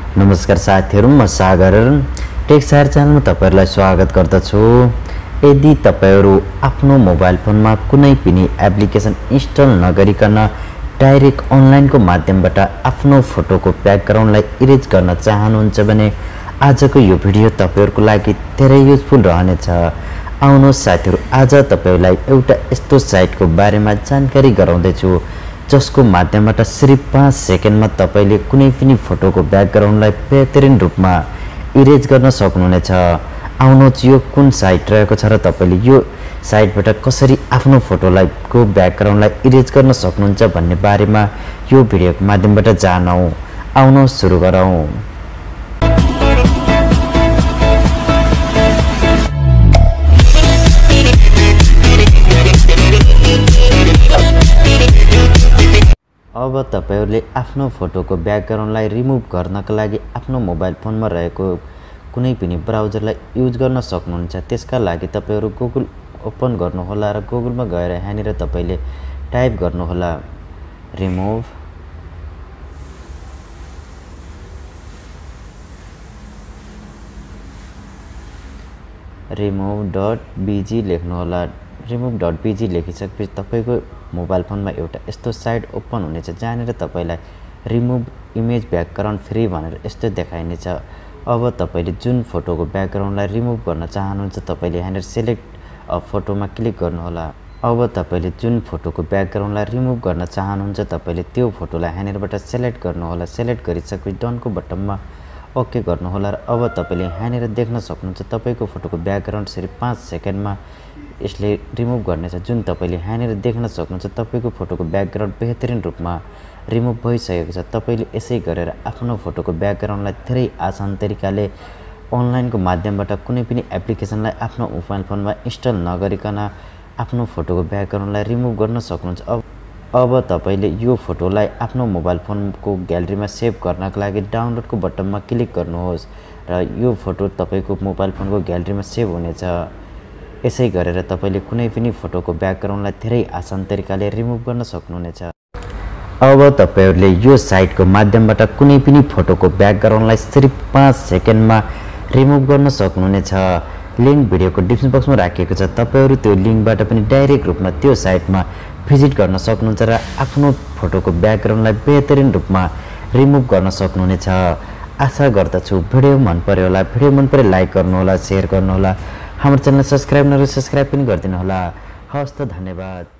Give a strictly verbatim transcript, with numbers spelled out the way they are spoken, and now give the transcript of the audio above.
नमस्कार साथीहरु, म सागर टेक सार च्यानलमा तपाईहरुलाई स्वागत गर्दछु। यदि तपाईहरु आफ्नो मोबाइल फोनमा कुनै पनि एप्लिकेसन इन्स्टल नगरिकन डाइरेक्ट अनलाइनको माध्यमबाट आफ्नो फोटोको ब्याकग्राउन्डलाई इरेज गर्न चाहनुहुन्छ भने आजको यो भिडियो तपाईहरुको लागि धेरै युजफुल रहनेछ। आउनुहोस् साथीहरु, आज तपाईहरुलाई एउटा यस्तो साइटको बारेमा जानकारी गराउँदै छु जसको माध्यमबाट सिर्फ पाँच सेकेन्डमा तपाईले कुनै पनि फोटोको ब्याकग्राउन्डलाई बेहतरिन रूपमा इरेज गर्न सक्नुहुनेछ। आउनुहोस् यो कुन साइट रहेको छ र तपाईले यो साइटबाट कसरी आफ्नो फोटोलाई को ब्याकग्राउन्डलाई इरेज गर्न सक्नुहुन्छ भन्ने बारेमा यो भिडियोको माध्यमबाट जानौं। आउनुहोस् सुरु गरौं। अब तपाईहरुले आफ्नो फोटोको ब्याकग्राउन्डलाई रिमुभ गर्नका लागि आफ्नो मोबाइल फोनमा रहेको कुनै पनि ब्राउजरलाई युज गर्न सक्नुहुन्छ। त्यसका लागि तपाईहरु गुगल ओपन गर्नुहोला र गुगलमा गएर यहाँनिर तपाईले टाइप गर्नुहोला रिमुभ रिमुभ डट बीजी लेख्नुहोला। रिमुभ डट बीजी लेखिसकेपछि तपाईको मोबाइल फोनमा एउटा यस्तो साइट ओपन हुनेछ जहाँनिर तपाईलाई रिमुभ इमेज ब्याकग्राउन्ड फ्री भनेर यस्तो देखाइनेछ। अब तपाईले जुन फोटोको ब्याकग्राउन्डलाई रिमुभ गर्न चाहनुहुन्छ तपाईले यहाँनिर सेलेक्ट अ फोटोमा क्लिक गर्नुहोला। अब तपाईले जुन फोटोको ब्याकग्राउन्डलाई रिमुभ गर्न चाहनुहुन्छ तपाईले त्यो फोटोलाई यहाँनिरबाट सेलेक्ट गर्नुहोला। सेलेक्ट गरिसकेपछि डनको बटनमा ओके गर्नुहोला र अब तपाईले यहाँनिर देख्न सक्नुहुन्छ तपाईको फोटोको ब्याकग्राउन्ड सिर्फ पाँच सेकेन्डमा यसले रिमुभ गर्नेछ। जुन तपाईले यहाँनिर देख्न सक्नुहुन्छ तपाईको फोटोको ब्याकग्राउन्ड बेहतरिन रूपमा रिमुभ भइसकेको छ। तपाईले यसै गरेर आफ्नो फोटोको ब्याकग्राउन्डलाई धेरै आसान तरिकाले अनलाइनको माध्यमबाट कुनै पनि एप्लिकेसनलाई आफ्नो मोबाइल फोनमा इन्स्टल नगरिकन आफ्नो फोटोको ब्याकग्राउन्डलाई रिमुभ गर्न सक्नुहुन्छ। अब अब तपाईले यो फोटोलाई आफ्नो मोबाइल फोनको ग्यालेरीमा सेभ गर्नका लागि डाउनलोडको बटनमा क्लिक गर्नुहोस् र यो फोटो तपाईको मोबाइल फोनको ग्यालेरीमा सेभ हुनेछ। यसै गरेर तपाईले कुनै पनि फोटोको ब्याकग्राउन्डलाई धेरै आसान तरिकाले रिमुभ गर्न सक्नुहुनेछ। अब तपाईहरुले यो साइटको माध्यमबाट कुनै पनि फोटोको ब्याकग्राउन्डलाई सिर्फ पाँच सेकेन्डमा रिमुभ गर्न सक्नुहुनेछ। लिंक भिडियोको डिस्क्रिप्सन बक्समा राखिएको छ। तपाईहरु त्यो लिंकबाट पनि डाइरेक्ट रूपमा त्यो साइटमा भिजिट गर्न सक्नुहुन्छ र आफ्नो फोटोको ब्याकग्राउन्डलाई बेहतरिन रूपमा रिमुभ गर्न सक्नुहुनेछ। आशा गर्दछु भिडियो मन पर्यो होला। भिडियो मन परे लाइक गर्नुहोला, शेयर गर्नुहोला, हाम्रो च्यानल सब्स्क्राइब नगरे सब्स्क्राइब पनि गरिदिनु होला। हवस् त, धन्यवाद।